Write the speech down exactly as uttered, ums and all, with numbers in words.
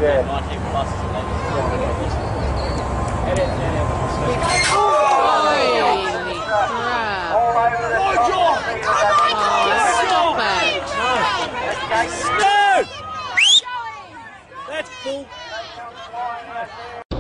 Yeah. nineteen plus is eleven. Holy crap. All over the Oh, top. Oh, stop it. Stu! That's bull.